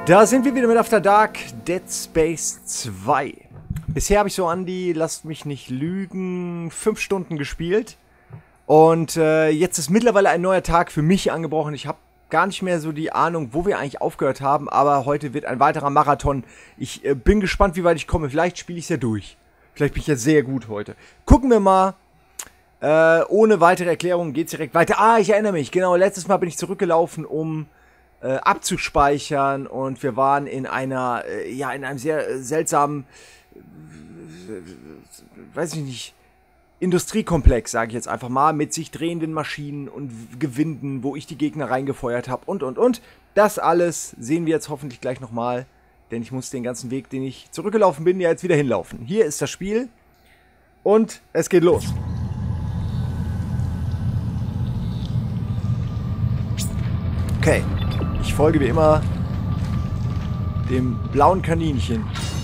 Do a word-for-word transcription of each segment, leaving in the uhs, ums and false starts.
Da sind wir wieder mit After Dark, Dead Space zwei. Bisher habe ich so an die, lasst mich nicht lügen, fünf Stunden gespielt. Und äh, jetzt ist mittlerweile ein neuer Tag für mich angebrochen. Ich habe gar nicht mehr so die Ahnung, wo wir eigentlich aufgehört haben. Aber heute wird ein weiterer Marathon. Ich äh, bin gespannt, wie weit ich komme. Vielleicht spiele ich es ja durch. Vielleicht bin ich ja sehr gut heute. Gucken wir mal. Äh, ohne weitere Erklärung geht es direkt weiter. Ah, ich erinnere mich. Genau, letztes Mal bin ich zurückgelaufen, um äh, abzuspeichern. Und wir waren in einer, äh, ja, in einem sehr äh, seltsamen, äh, weiß ich nicht, Industriekomplex, sage ich jetzt einfach mal, mit sich drehenden Maschinen und Gewinden, wo ich die Gegner reingefeuert habe und, und, und. Das alles sehen wir jetzt hoffentlich gleich nochmal, denn ich muss den ganzen Weg, den ich zurückgelaufen bin, ja jetzt wieder hinlaufen. Hier ist das Spiel und es geht los. Okay, ich folge wie immer dem blauen Kaninchen.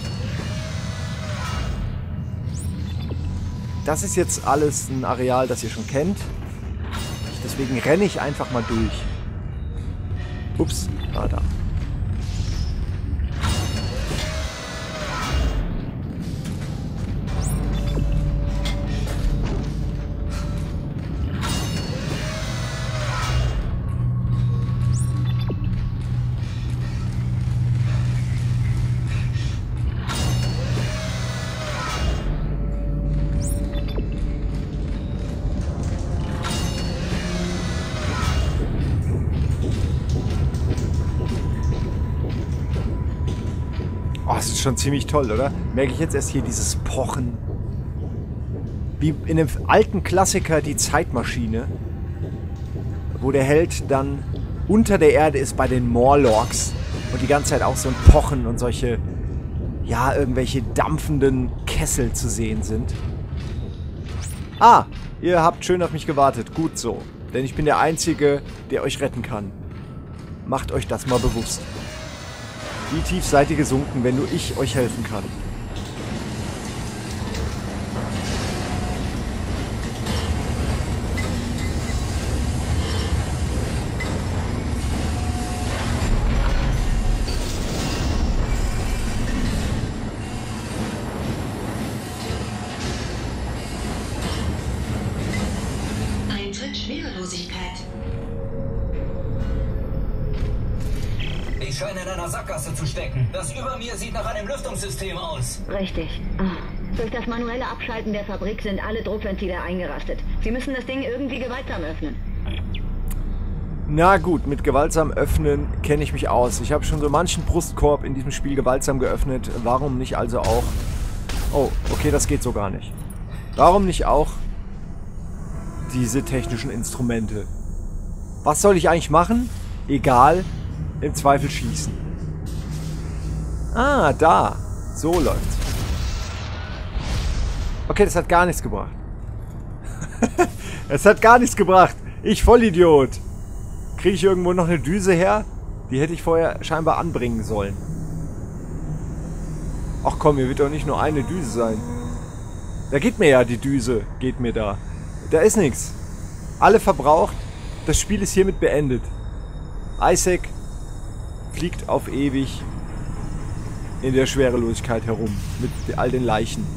Das ist jetzt alles ein Areal, das ihr schon kennt. Deswegen renne ich einfach mal durch. Ups, war da. Oh, das ist schon ziemlich toll, oder? Merke ich jetzt erst hier dieses Pochen. Wie in einem alten Klassiker Die Zeitmaschine. Wo der Held dann unter der Erde ist bei den Morlocks. Und die ganze Zeit auch so ein Pochen und solche, ja, irgendwelche dampfenden Kessel zu sehen sind. Ah, ihr habt schön auf mich gewartet. Gut so. Denn ich bin der Einzige, der euch retten kann. Macht euch das mal bewusst. Wie tief seid ihr gesunken, wenn nur ich euch helfen kann? Eintritt Schwerelosigkeit. Ich scheine in einer Sackgasse zu stecken. Das über mir sieht nach einem Lüftungssystem aus. Richtig. Ah. Durch das manuelle Abschalten der Fabrik sind alle Druckventile eingerastet. Sie müssen das Ding irgendwie gewaltsam öffnen. Na gut, mit gewaltsam öffnen kenne ich mich aus. Ich habe schon so manchen Brustkorb in diesem Spiel gewaltsam geöffnet. Warum nicht also auch... Oh, okay, das geht so gar nicht. Warum nicht auch diese technischen Instrumente? Was soll ich eigentlich machen? Egal. Im Zweifel schießen. Ah, da. So läuft's. Okay, das hat gar nichts gebracht. Es hat gar nichts gebracht. Ich Vollidiot. Kriege ich irgendwo noch eine Düse her? Die hätte ich vorher scheinbar anbringen sollen. Ach komm, hier wird doch nicht nur eine Düse sein. Da geht mir ja die Düse. Geht mir da. Da ist nichts. Alle verbraucht. Das Spiel ist hiermit beendet. Isaac fliegt auf ewig in der Schwerelosigkeit herum. Mit all den Leichen.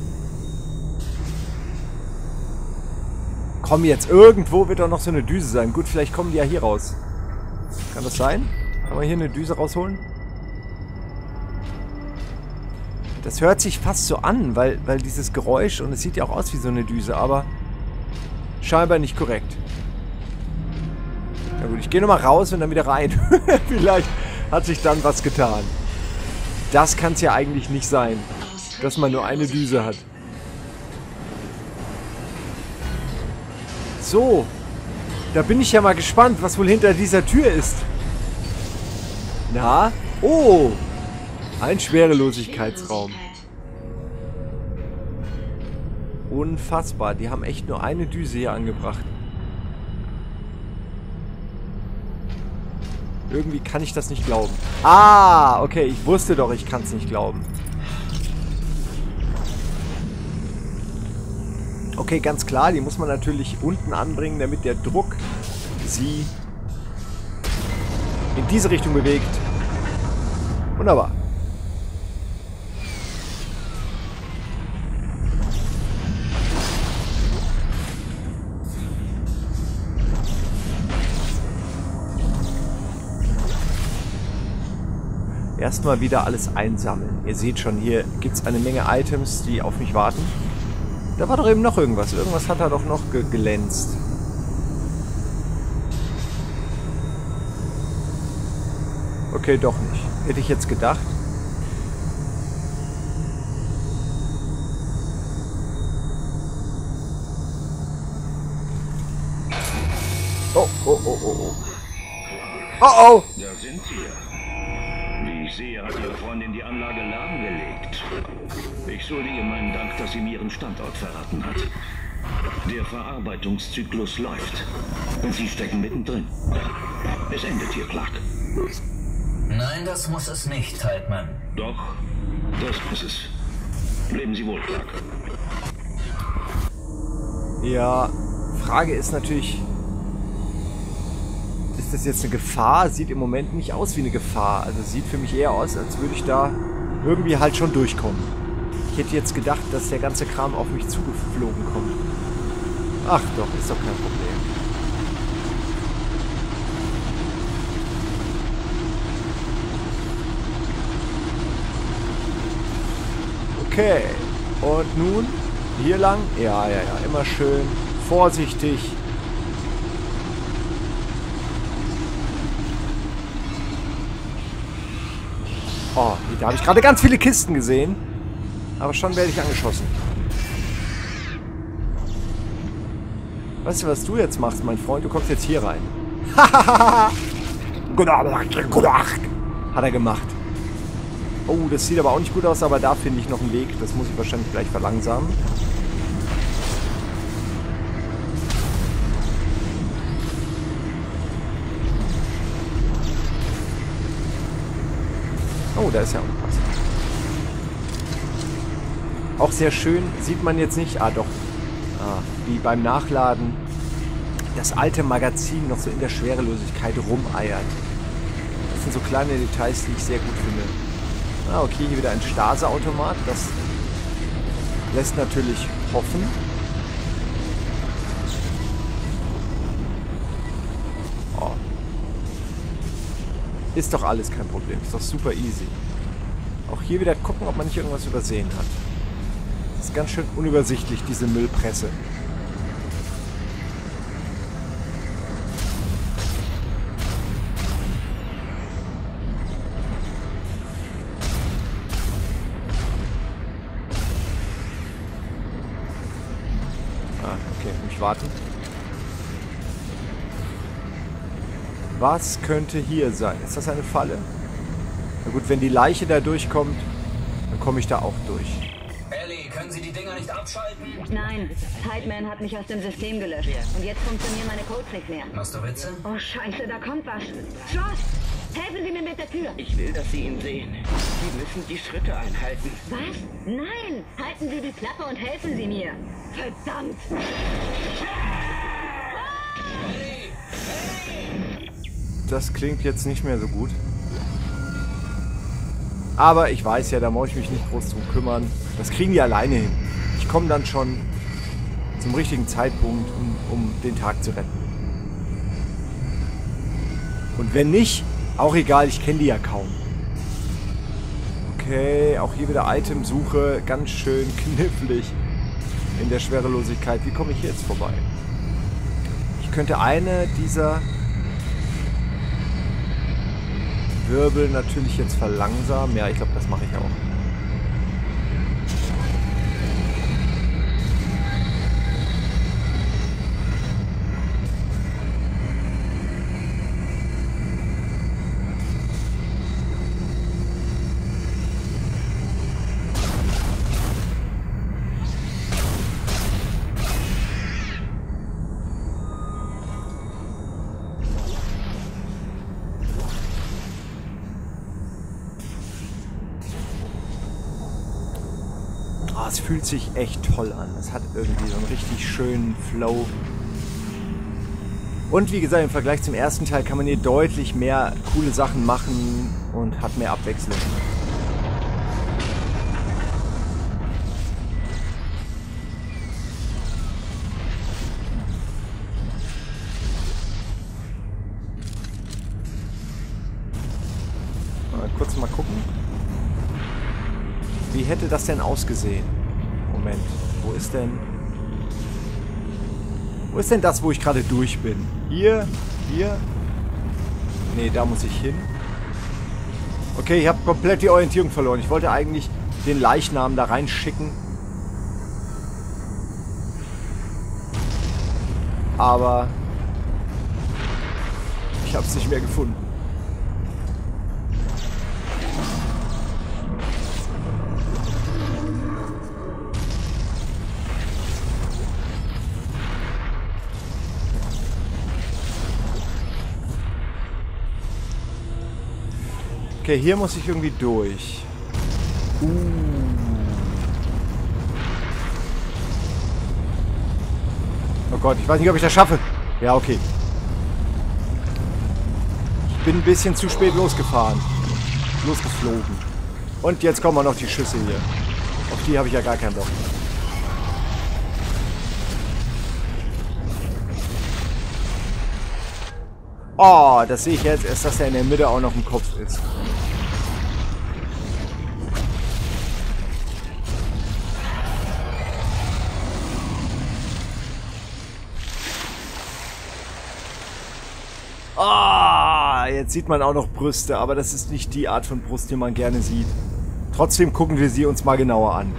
Komm jetzt, irgendwo wird doch noch so eine Düse sein. Gut, vielleicht kommen die ja hier raus. Kann das sein? Kann man hier eine Düse rausholen? Das hört sich fast so an, weil, weil dieses Geräusch, und es sieht ja auch aus wie so eine Düse, aber scheinbar nicht korrekt. Na gut, ich gehe nochmal raus und dann wieder rein. Vielleicht hat sich dann was getan. Das kann es ja eigentlich nicht sein, dass man nur eine Düse hat. So, da bin ich ja mal gespannt, was wohl hinter dieser Tür ist. Na? Oh, ein Schwerelosigkeitsraum. Unfassbar, die haben echt nur eine Düse hier angebracht. Irgendwie kann ich das nicht glauben. Ah, okay, ich wusste doch, ich kann es nicht glauben. Okay, ganz klar, die muss man natürlich unten anbringen, damit der Druck sie in diese Richtung bewegt. Wunderbar. Erstmal wieder alles einsammeln. Ihr seht schon, hier gibt es eine Menge Items, die auf mich warten. Da war doch eben noch irgendwas. Irgendwas hat da doch noch ge glänzt. Okay, doch nicht. Hätte ich jetzt gedacht. Oh, oh, oh, oh, oh. Oh, oh! Da sind wir. Wie ich sehe, hat Ihre Freundin die Anlage lahmgelegt. Ich schulde ihr meinen Dank, dass sie mir ihren Standort verraten hat. Der Verarbeitungszyklus läuft. Und Sie stecken mittendrin. Es endet hier, Clark. Nein, das muss es nicht, Heidmann. Doch, das muss es. Leben Sie wohl, Clark. Ja, Frage ist natürlich... Ist das jetzt eine Gefahr? Sieht im Moment nicht aus wie eine Gefahr. Also sieht für mich eher aus, als würde ich da irgendwie halt schon durchkommen. Ich hätte jetzt gedacht, dass der ganze Kram auf mich zugeflogen kommt. Ach doch, ist doch kein Problem. Okay. Und nun? Hier lang? Ja, ja, ja. Immer schön vorsichtig. Oh, da habe ich gerade ganz viele Kisten gesehen. Aber schon werde ich angeschossen. Weißt du, was du jetzt machst, mein Freund? Du kommst jetzt hier rein. Hat er gemacht. Oh, das sieht aber auch nicht gut aus, aber da finde ich noch einen Weg. Das muss ich wahrscheinlich gleich verlangsamen. Oh, da ist ja auch was. Auch sehr schön, sieht man jetzt nicht. Ah, doch. Ah, wie beim Nachladen das alte Magazin noch so in der Schwerelosigkeit rumeiert. Das sind so kleine Details, die ich sehr gut finde. Ah, okay, hier wieder ein Stase-Automat. Das lässt natürlich hoffen. Oh. Ist doch alles kein Problem. Ist doch super easy. Auch hier wieder gucken, ob man nicht irgendwas übersehen hat. Ist ganz schön unübersichtlich, diese Müllpresse. Ah, okay, nicht warten. Was könnte hier sein? Ist das eine Falle? Na gut, wenn die Leiche da durchkommt, dann komme ich da auch durch. Ellie, können Sie die Dinger nicht abschalten? Nein, Heidman hat mich aus dem System gelöscht. Und jetzt funktionieren meine Codes nicht mehr. Machst du Witze? Oh Scheiße, da kommt was. Schloss! Helfen Sie mir mit der Tür! Ich will, dass Sie ihn sehen. Sie müssen die Schritte einhalten. Was? Nein! Halten Sie die Klappe und helfen Sie mir! Verdammt! Das klingt jetzt nicht mehr so gut. Aber ich weiß ja, da muss ich mich nicht groß drum kümmern. Das kriegen die alleine hin. Ich komme dann schon zum richtigen Zeitpunkt, um, um den Tag zu retten. Und wenn nicht, auch egal, ich kenne die ja kaum. Okay, auch hier wieder Itemsuche. Ganz schön knifflig in der Schwerelosigkeit. Wie komme ich hier jetzt vorbei? Ich könnte eine dieser Wirbel natürlich jetzt verlangsamen. Ja, ich glaube, das mache ich auch. Es fühlt sich echt toll an. Es hat irgendwie so einen richtig schönen Flow. Und wie gesagt, im Vergleich zum ersten Teil kann man hier deutlich mehr coole Sachen machen und hat mehr Abwechslung. Mal kurz mal gucken. Wie hätte das denn ausgesehen? Moment, wo ist denn... Wo ist denn das, wo ich gerade durch bin? Hier? Hier? Nee, da muss ich hin. Okay, ich habe komplett die Orientierung verloren. Ich wollte eigentlich den Leichnam da reinschicken. Aber ich habe es nicht mehr gefunden. Okay, hier muss ich irgendwie durch. Uh. Oh Gott, ich weiß nicht, ob ich das schaffe. Ja, okay. Ich bin ein bisschen zu spät losgefahren. Losgeflogen. Und jetzt kommen auch noch die Schüsse hier. Auf die habe ich ja gar keinen Bock. Oh, das sehe ich jetzt erst, dass er in der Mitte auch noch im Kopf ist. Ah, oh, jetzt sieht man auch noch Brüste, aber das ist nicht die Art von Brust, die man gerne sieht. Trotzdem gucken wir sie uns mal genauer an.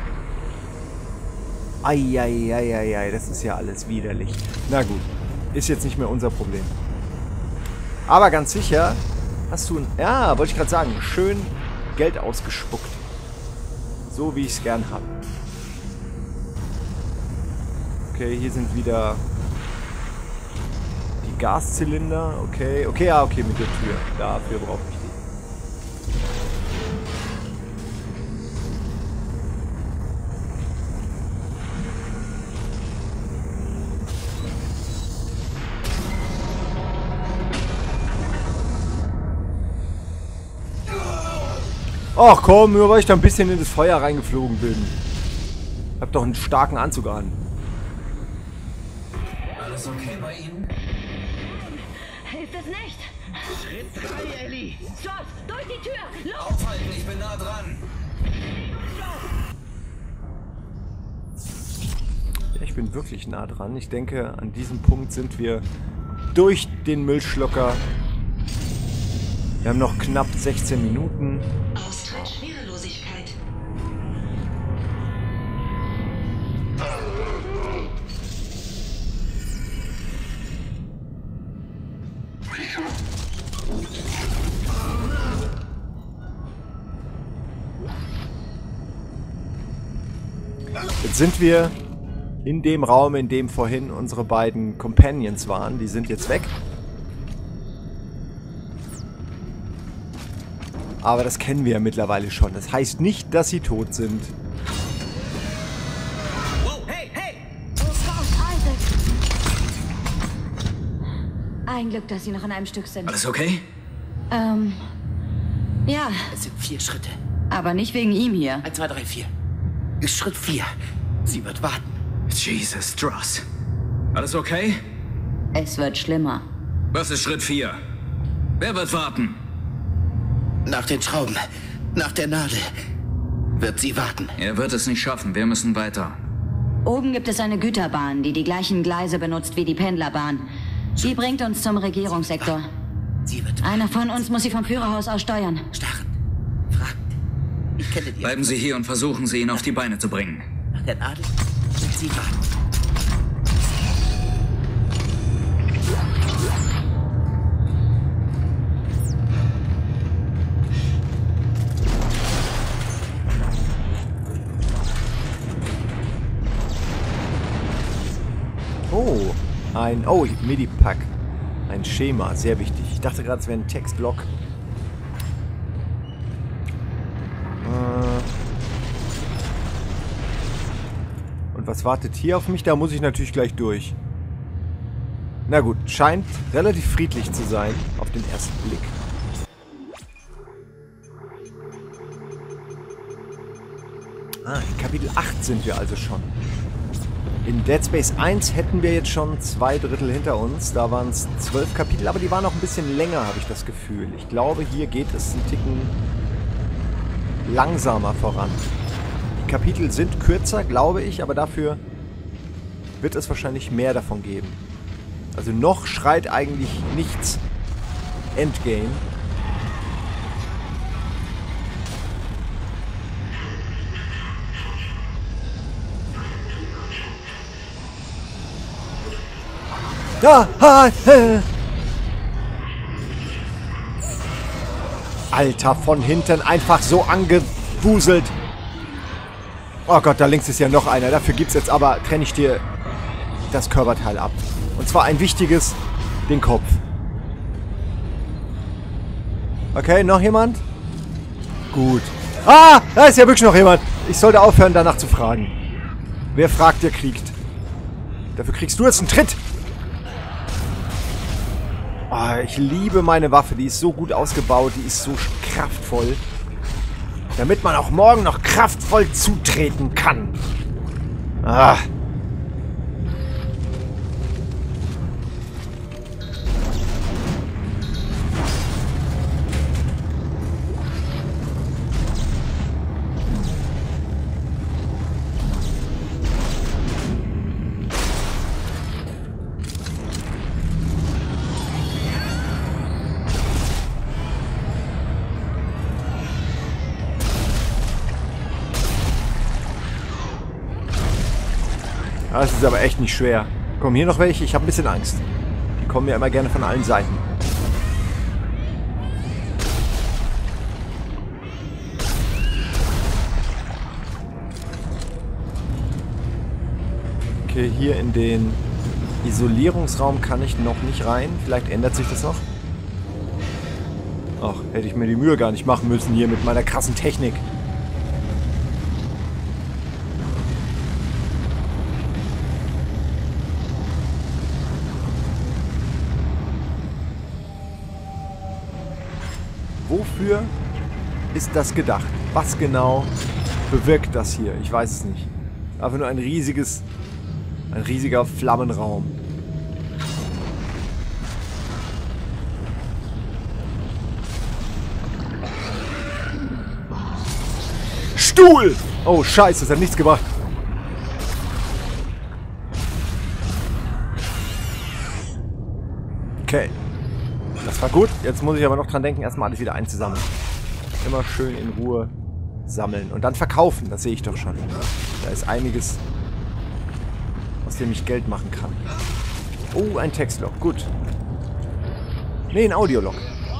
Eieieiei, das ist ja alles widerlich. Na gut, ist jetzt nicht mehr unser Problem. Aber ganz sicher hast du, ja, wollte ich gerade sagen, schön Geld ausgespuckt. So wie ich es gern habe. Okay, hier sind wieder die Gaszylinder. Okay, okay, ja, okay, mit der Tür. Dafür brauche ich die. Ach komm, nur weil ich da ein bisschen in das Feuer reingeflogen bin. Hab doch einen starken Anzug an. Alles okay bei Ihnen? Ist es nicht? Schritt drei, Ellie. Stross, durch die Tür! Los! Aufhalten, ich bin nah dran. Ja, ich bin wirklich nah dran. Ich denke, an diesem Punkt sind wir durch den Müllschlucker. Wir haben noch knapp sechzehn Minuten. Austritt Schwerelosigkeit. Jetzt sind wir in dem Raum, in dem vorhin unsere beiden Companions waren. Die sind jetzt weg. Aber das kennen wir ja mittlerweile schon. Das heißt nicht, dass sie tot sind. Wow, hey, hey! Ein Glück, dass Sie noch an einem Stück sind. Alles okay? Ähm, ja, Es sind vier Schritte. aber nicht wegen ihm hier. Eins, zwei, drei, vier. Schritt vier. Sie wird warten. Jesus, Stross. Alles okay? Es wird schlimmer. Was ist Schritt vier? Wer wird warten? Nach den Schrauben, nach der Nadel, wird sie warten. Er wird es nicht schaffen. Wir müssen weiter. Oben gibt es eine Güterbahn, die die gleichen Gleise benutzt wie die Pendlerbahn. Sie bringt uns zum Regierungssektor. Sie wird warten. Einer von uns muss sie vom Führerhaus aus steuern. Starren. Fragt. Ich kenne die. Bleiben Sie hier und versuchen Sie, ihn auf die Beine zu bringen. Nach der Nadel wird sie warten. Oh, ein... Oh, Medipack. Ein Schema, sehr wichtig. Ich dachte gerade, es wäre ein Textblock. Äh Und was wartet hier auf mich? Da muss ich natürlich gleich durch. Na gut, scheint relativ friedlich zu sein, auf den ersten Blick. Ah, in Kapitel acht sind wir also schon. In Dead Space eins hätten wir jetzt schon zwei Drittel hinter uns. Da waren es zwölf Kapitel, aber die waren noch ein bisschen länger, habe ich das Gefühl. Ich glaube, hier geht es einen Ticken langsamer voran. Die Kapitel sind kürzer, glaube ich, aber dafür wird es wahrscheinlich mehr davon geben. Also noch schreit eigentlich nichts Endgame. Ah, ah, äh. Alter, von hinten einfach so angewuselt. Oh Gott, da links ist ja noch einer. Dafür gibt's jetzt aber, trenne ich dir das Körperteil ab. Und zwar ein wichtiges, den Kopf. Okay, noch jemand? Gut. Ah, da ist ja wirklich noch jemand. Ich sollte aufhören, danach zu fragen. Wer fragt, der kriegt. Dafür kriegst du jetzt einen Tritt. Oh, ich liebe meine Waffe. Die ist so gut ausgebaut. Die ist so kraftvoll. Damit man auch morgen noch kraftvoll zutreten kann. Ah. Das ist aber echt nicht schwer. Kommen hier noch welche? Ich habe ein bisschen Angst. Die kommen ja immer gerne von allen Seiten. Okay, hier in den Isolierungsraum kann ich noch nicht rein. Vielleicht ändert sich das noch. Ach, hätte ich mir die Mühe gar nicht machen müssen hier mit meiner krassen Technik. Wofür ist das gedacht? Was genau bewirkt das hier? Ich weiß es nicht. Einfach nur ein riesiges, ein riesiger Flammenraum. Stuhl! Oh, scheiße, das hat nichts gebracht. Okay. Das war gut. Jetzt muss ich aber noch dran denken, erstmal alles wieder einzusammeln. Immer schön in Ruhe sammeln. Und dann verkaufen, das sehe ich doch schon. Da ist einiges, aus dem ich Geld machen kann. Oh, ein Textlog. Gut. Nee, ein Audiolog.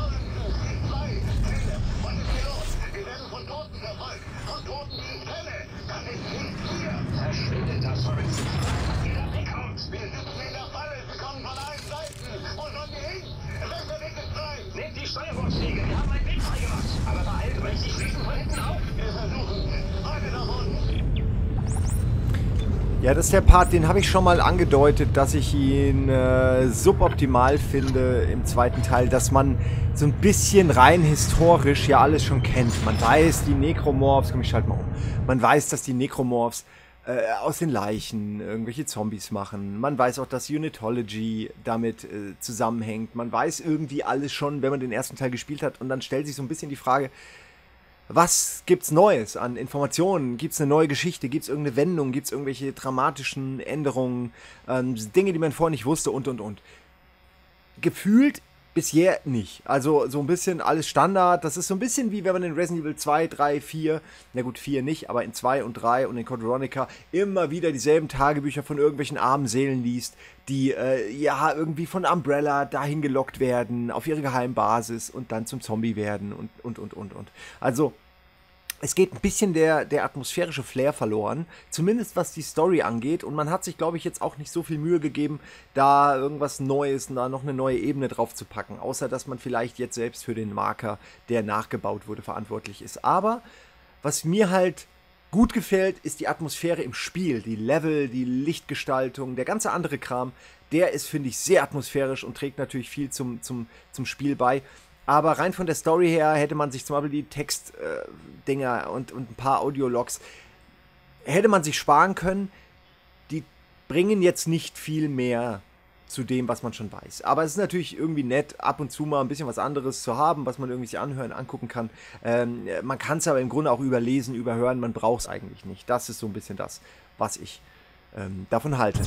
Ja, das ist der Part, den habe ich schon mal angedeutet, dass ich ihn äh, suboptimal finde im zweiten Teil, dass man so ein bisschen rein historisch ja alles schon kennt. Man weiß, die Necromorphs, komm, ich schalte mal um, man weiß, dass die Necromorphs äh, aus den Leichen irgendwelche Zombies machen. Man weiß auch, dass Unitology damit äh, zusammenhängt. Man weiß irgendwie alles schon, wenn man den ersten Teil gespielt hat. Und dann stellt sich so ein bisschen die Frage, was gibt's Neues an Informationen? Gibt's eine neue Geschichte? Gibt's irgendeine Wendung? Gibt's irgendwelche dramatischen Änderungen? Ähm, Dinge, die man vorher nicht wusste und, und, und. Gefühlt bisher nicht. Also so ein bisschen alles Standard. Das ist so ein bisschen wie wenn man in Resident Evil zwei, drei, vier, na gut, vier nicht, aber in zwei und drei und in Code Veronica immer wieder dieselben Tagebücher von irgendwelchen armen Seelen liest, die äh, ja irgendwie von Umbrella dahin gelockt werden, auf ihre Geheimbasis und dann zum Zombie werden und, und, und, und, und. Also es geht ein bisschen der, der atmosphärische Flair verloren, zumindest was die Story angeht. Und man hat sich, glaube ich, jetzt auch nicht so viel Mühe gegeben, da irgendwas Neues, da noch eine neue Ebene drauf zu packen. Außer, dass man vielleicht jetzt selbst für den Marker, der nachgebaut wurde, verantwortlich ist. Aber was mir halt gut gefällt, ist die Atmosphäre im Spiel. Die Level, die Lichtgestaltung, der ganze andere Kram, der ist, finde ich, sehr atmosphärisch und trägt natürlich viel zum, zum, zum Spiel bei. Aber rein von der Story her hätte man sich zum Beispiel die Textdinger äh, und, und ein paar Audiologs hätte man sich sparen können. Die bringen jetzt nicht viel mehr zu dem, was man schon weiß. Aber es ist natürlich irgendwie nett, ab und zu mal ein bisschen was anderes zu haben, was man irgendwie sich anhören, angucken kann. Ähm, man kann es aber im Grunde auch überlesen, überhören, man braucht es eigentlich nicht. Das ist so ein bisschen das, was ich ähm, davon halte.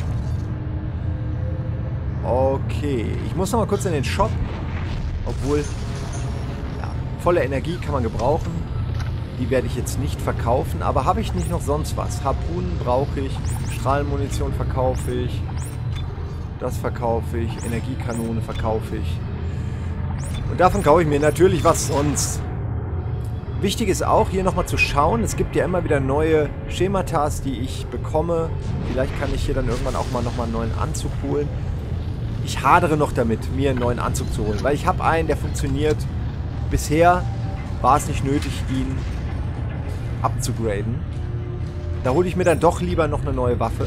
Okay, ich muss noch mal kurz in den Shop, obwohl, ja, volle Energie kann man gebrauchen. Die werde ich jetzt nicht verkaufen, aber habe ich nicht noch sonst was? Harpunen brauche ich, Strahlenmunition verkaufe ich. Das verkaufe ich. Energiekanone verkaufe ich. Und davon kaufe ich mir natürlich was sonst. Wichtig ist auch, hier nochmal zu schauen. Es gibt ja immer wieder neue Schematas, die ich bekomme. Vielleicht kann ich hier dann irgendwann auch mal nochmal einen neuen Anzug holen. Ich hadere noch damit, mir einen neuen Anzug zu holen. Weil ich habe einen, der funktioniert. Bisher war es nicht nötig, ihn abzugraden. Da hole ich mir dann doch lieber noch eine neue Waffe.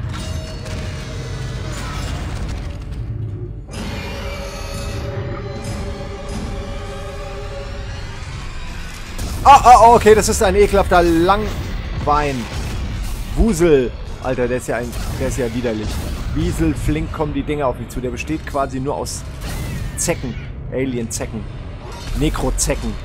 Ah, ah, okay, das ist ein ekelhafter Langbein. Wusel. Alter, der ist ja ein, der ist ja widerlich. Wiesel, flink kommen die Dinger auf mich zu. Der besteht quasi nur aus Zecken. Alien-Zecken. Nekro-Zecken.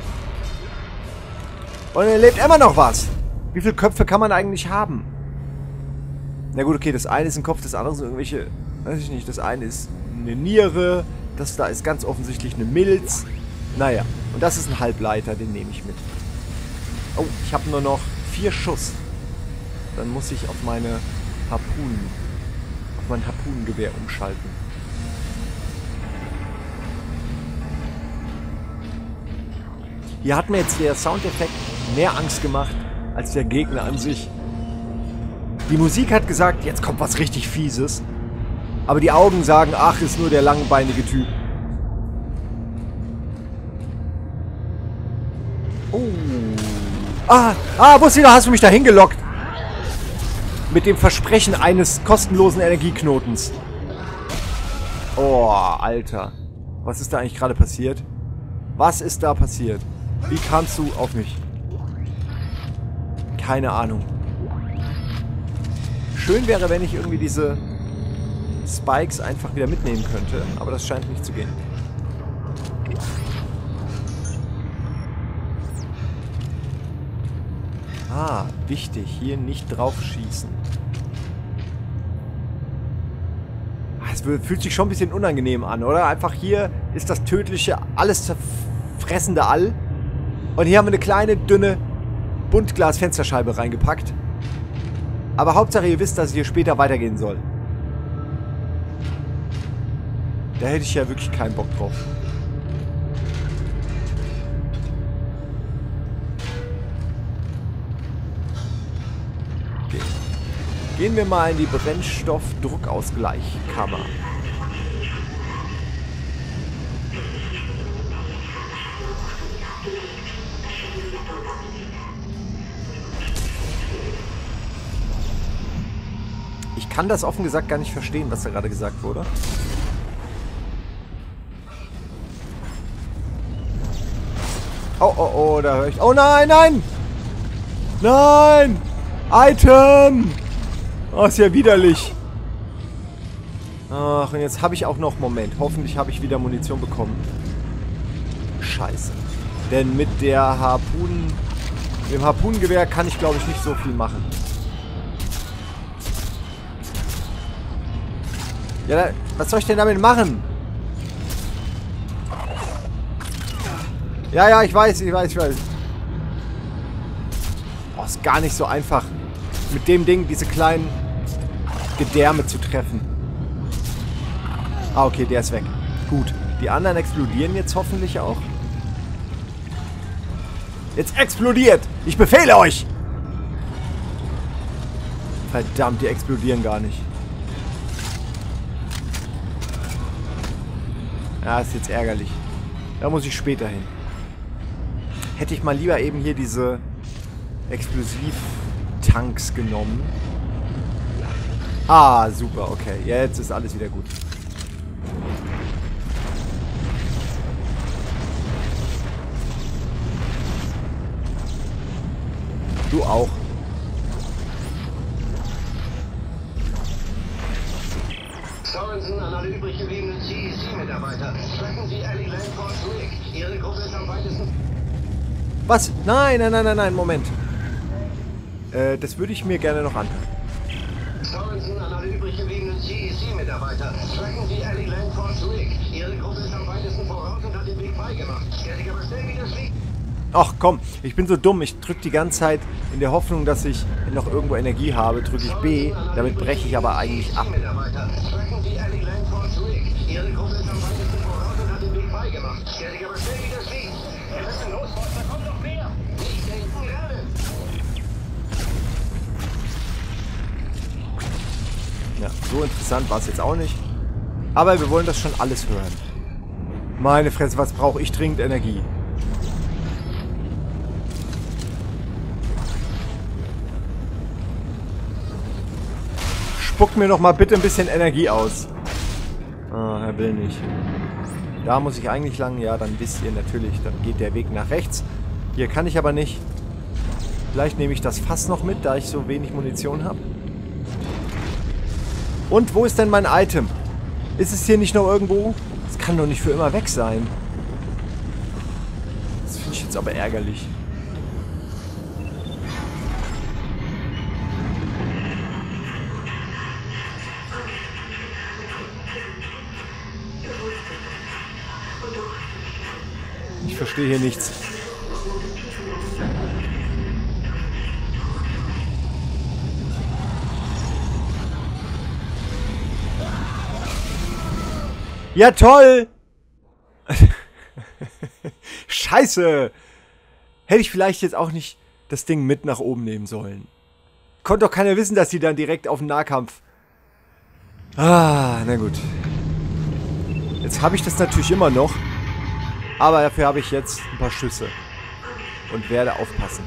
Und er lebt immer noch was. Wie viele Köpfe kann man eigentlich haben? Na gut, okay, das eine ist ein Kopf, das andere sind irgendwelche, weiß ich nicht, das eine ist eine Niere, das da ist ganz offensichtlich eine Milz. Naja, und das ist ein Halbleiter, den nehme ich mit. Oh, ich habe nur noch vier Schuss. Dann muss ich auf meine Harpunen, auf mein Harpunengewehr umschalten. Hier hat mir jetzt der Soundeffekt mehr Angst gemacht als der Gegner an sich. Die Musik hat gesagt, jetzt kommt was richtig Fieses. Aber die Augen sagen, ach, ist nur der langbeinige Typ. Oh. Ah, ah, wusste ich, da hast du mich da hingelockt. Mit dem Versprechen eines kostenlosen Energieknotens. Oh, Alter. Was ist da eigentlich gerade passiert? Was ist da passiert? Wie kamst du auf mich? Keine Ahnung. Schön wäre, wenn ich irgendwie diese Spikes einfach wieder mitnehmen könnte. Aber das scheint nicht zu gehen. Ah, wichtig. Hier nicht drauf schießen. Es fühlt sich schon ein bisschen unangenehm an, oder? Einfach hier ist das tödliche, alles zerfressende All. Und hier haben wir eine kleine, dünne Buntglas-Fensterscheibe reingepackt. Aber Hauptsache, ihr wisst, dass es hier später weitergehen soll. Da hätte ich ja wirklich keinen Bock drauf. Okay. Gehen wir mal in die Brennstoffdruckausgleichkammer. Ich kann das offen gesagt gar nicht verstehen, was da gerade gesagt wurde. Oh, oh, oh, da höre ich... Oh nein, nein! Nein! Item! Oh, ist ja widerlich. Ach, und jetzt habe ich auch noch... Moment, hoffentlich habe ich wieder Munition bekommen. Scheiße. Denn mit der Harpunen... Mit dem Harpunengewehr kann ich, glaube ich, nicht so viel machen. Ja, was soll ich denn damit machen? Ja, ja, ich weiß, ich weiß, ich weiß. Oh, ist gar nicht so einfach, mit dem Ding diese kleinen Gedärme zu treffen. Ah, okay, der ist weg. Gut. Die anderen explodieren jetzt hoffentlich auch. Jetzt explodiert! Ich befehle euch! Verdammt, die explodieren gar nicht. Ja, ist jetzt ärgerlich. Da muss ich später hin. Hätte ich mal lieber eben hier diese Explosiv... Tanks genommen. Ah, super, okay. Jetzt ist alles wieder gut. Du auch. Sorensen an alle übrig gebliebenen C E C-Mitarbeiter. Tracken Sie Ellie Langford Rick. Ihre Gruppe ist am weitesten... Was? Nein, nein, nein, nein, nein, Moment. Äh, das würde ich mir gerne noch anhören. Sorensen an alle übrig gebliebenen C E C-Mitarbeiter. Tracken Sie Ellie Langford Rick. Ihre Gruppe ist am weitesten voraus und hat den Weg freigemacht. Fertig, aber schnell wieder fliegen. Ach komm, ich bin so dumm. Ich drücke die ganze Zeit in der Hoffnung, dass ich noch irgendwo Energie habe, drücke ich B. Damit breche ich aber eigentlich ab. Tracken Sie Ellie Langford Rick. Ihre Gruppe ist am weitesten voraus und hat den Weg freigemacht. Fertig, aber schnell wieder fliegen. Was ist denn los, Boss? Da kommt noch mehr. Nicht denken, rennen. Ja, so interessant war es jetzt auch nicht. Aber wir wollen das schon alles hören. Meine Fresse, was brauche ich dringend? Energie. Spuck mir noch mal bitte ein bisschen Energie aus. Ah, er will nicht. Da muss ich eigentlich lang. Ja, dann wisst ihr natürlich, dann geht der Weg nach rechts. Hier kann ich aber nicht. Vielleicht nehme ich das Fass noch mit, da ich so wenig Munition habe. Und wo ist denn mein Item? Ist es hier nicht noch irgendwo? Es kann doch nicht für immer weg sein. Das finde ich jetzt aber ärgerlich. Ich verstehe hier nichts. Ja, toll! Scheiße! Hätte ich vielleicht jetzt auch nicht das Ding mit nach oben nehmen sollen. Konnte doch keiner wissen, dass die dann direkt auf den Nahkampf... Ah, na gut. Jetzt habe ich das natürlich immer noch. Aber dafür habe ich jetzt ein paar Schüsse. Und werde aufpassen.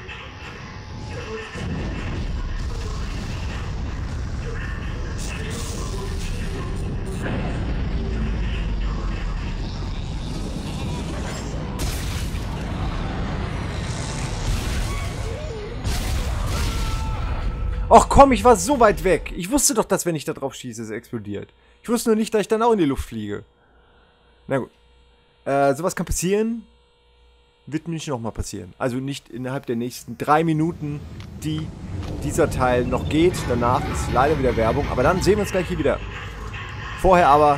Och komm, ich war so weit weg. Ich wusste doch, dass wenn ich da drauf schieße, es explodiert. Ich wusste nur nicht, dass ich dann auch in die Luft fliege. Na gut. Äh, sowas kann passieren. Wird mir nicht nochmal passieren. Also nicht innerhalb der nächsten drei Minuten, die dieser Teil noch geht. Danach ist leider wieder Werbung. Aber dann sehen wir uns gleich hier wieder. Vorher aber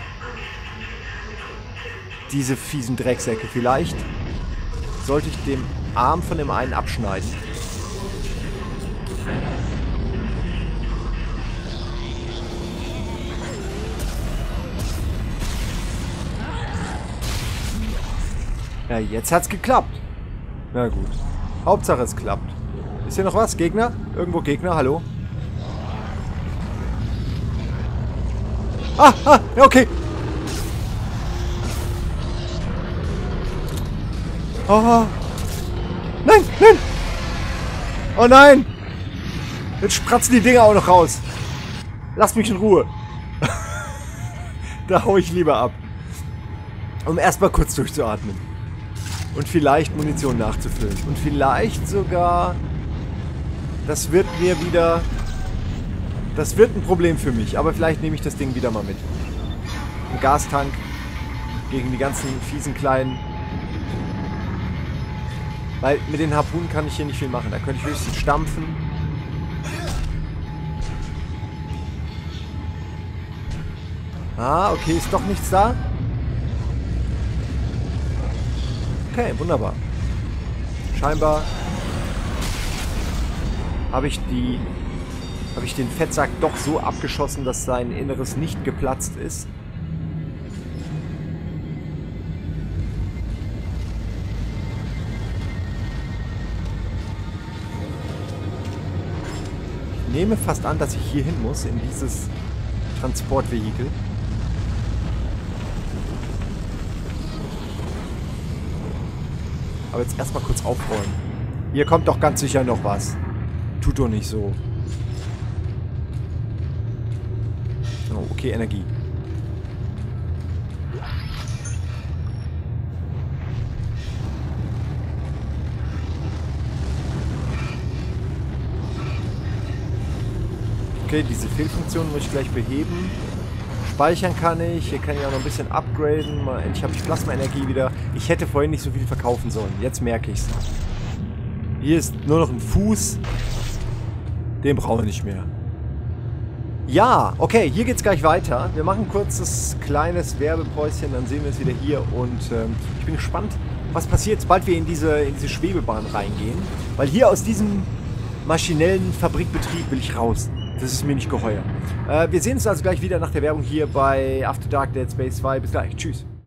diese fiesen Drecksäcke. Vielleicht sollte ich den Arm von dem einen abschneiden. Ja, jetzt hat's geklappt. Na gut. Hauptsache es klappt. Ist hier noch was? Gegner? Irgendwo Gegner? Hallo? Ah, ah, ja, okay. Oh. Nein, nein. Oh nein. Jetzt spratzen die Dinger auch noch raus. Lass mich in Ruhe. Da hau ich lieber ab. Um erstmal kurz durchzuatmen. Und vielleicht Munition nachzufüllen. Und vielleicht sogar... Das wird mir wieder... Das wird ein Problem für mich. Aber vielleicht nehme ich das Ding wieder mal mit. Ein Gastank. Gegen die ganzen fiesen kleinen... Weil mit den Harpunen kann ich hier nicht viel machen. Da könnte ich höchstens stampfen. Ah, okay. Ist doch nichts da. Okay, wunderbar. Scheinbar habe ich die, habe ich den Fettsack doch so abgeschossen, dass sein Inneres nicht geplatzt ist. Ich nehme fast an, dass ich hier hin muss, in dieses Transportvehikel. Aber jetzt erstmal kurz aufräumen. Hier kommt doch ganz sicher noch was. Tut doch nicht so. Oh, okay, Energie. Okay, diese Fehlfunktion muss ich gleich beheben. Speichern kann ich. Hier kann ich auch noch ein bisschen upgraden. Mal, endlich habe ich Plasma-Energie wieder. Ich hätte vorhin nicht so viel verkaufen sollen. Jetzt merke ich es. Hier ist nur noch ein Fuß. Den brauchen wir nicht mehr. Ja, okay, hier geht's gleich weiter. Wir machen ein kurzes, kleines Werbepäuschen, dann sehen wir es wieder hier. Und ähm, ich bin gespannt, was passiert, sobald wir in diese, in diese Schwebebahn reingehen. Weil hier aus diesem maschinellen Fabrikbetrieb will ich raus. Das ist mir nicht geheuer. Äh, wir sehen uns also gleich wieder nach der Werbung hier bei After Dark Dead Space zwei. Bis gleich. Tschüss.